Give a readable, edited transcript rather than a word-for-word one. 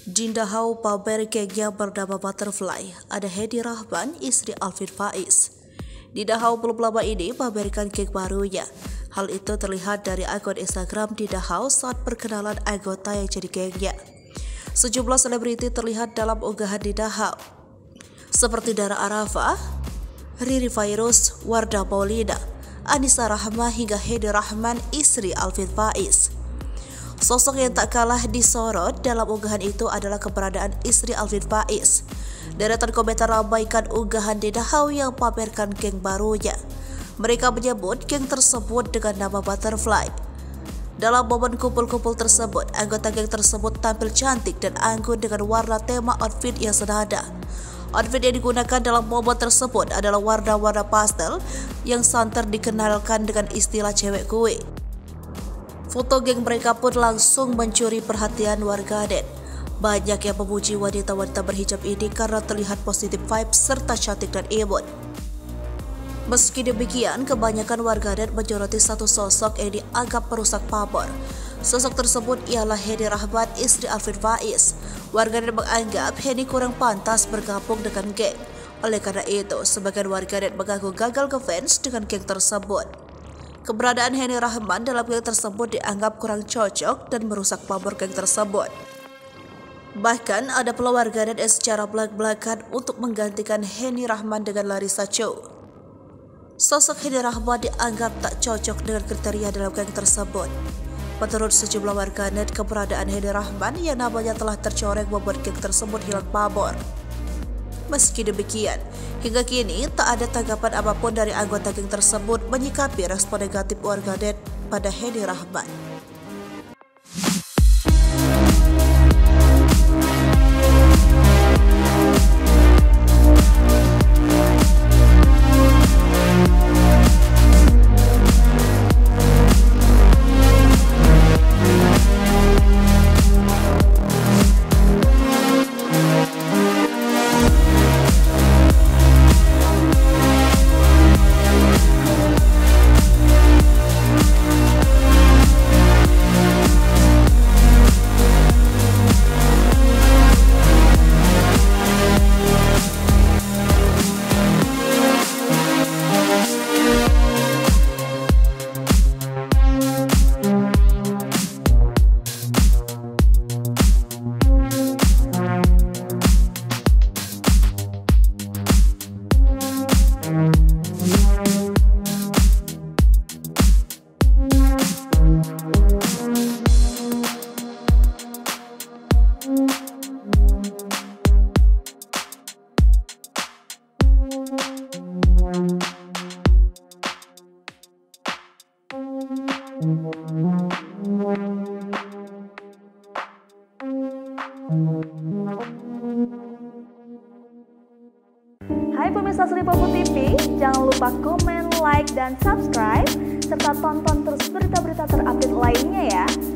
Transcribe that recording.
Dinda Hau pamer gengnya bernama Butterfly. Ada Hedi Rahman, istri Alvin Faiz. Dinda Hau belum lama ini pamerkan geng barunya. Hal itu terlihat dari akun Instagram Dinda Hau saat perkenalan anggota yang jadi gengnya. Sejumlah selebriti terlihat dalam unggahan Dinda Hau, seperti Dara Arafah, Riri Fairuz, Wardah Maulida, Anissa Rahma hingga Hedi Rahman, istri Alvin Faiz. Sosok yang tak kalah disorot dalam unggahan itu adalah keberadaan istri Alvin Faiz. Deretan komentar ramaikan unggahan Dinda Hau yang pamerkan geng barunya. Mereka menyebut geng tersebut dengan nama Butterfly. Dalam momen kumpul-kumpul tersebut, anggota geng tersebut tampil cantik dan anggun dengan warna tema outfit yang senada. Outfit yang digunakan dalam momen tersebut adalah warna-warna pastel yang santer dikenalkan dengan istilah cewek kue. Foto geng mereka pun langsung mencuri perhatian warganet. Banyak yang memuji wanita-wanita berhijab ini karena terlihat positif vibes serta cantik dan imut. Meski demikian, kebanyakan warganet menyoroti satu sosok yang dianggap perusak pamor. Sosok tersebut ialah Hedi Rahman, istri Alvin Faiz. Warganet menganggap Hedi kurang pantas bergabung dengan geng. Oleh karena itu, sebagian warganet mengaku gagal ngefans dengan geng tersebut. Keberadaan Hedi Rahman dalam geng tersebut dianggap kurang cocok dan merusak pamor geng tersebut. Bahkan ada pula warganet yang secara belak-belakan untuk menggantikan Hedi Rahman dengan Larissa Chow. Sosok Hedi Rahman dianggap tak cocok dengan kriteria dalam geng tersebut. Menurut sejumlah warganet, keberadaan Hedi Rahman yang namanya telah tercoreng membuat geng tersebut hilang pamor. Meski demikian, hingga kini tak ada tanggapan apapun dari anggota geng tersebut menyikapi respon negatif warganet pada Hedi Rahman. Hai pemirsa Sri Popo TV, jangan lupa komen, like, dan subscribe, serta tonton terus berita-berita terupdate lainnya ya.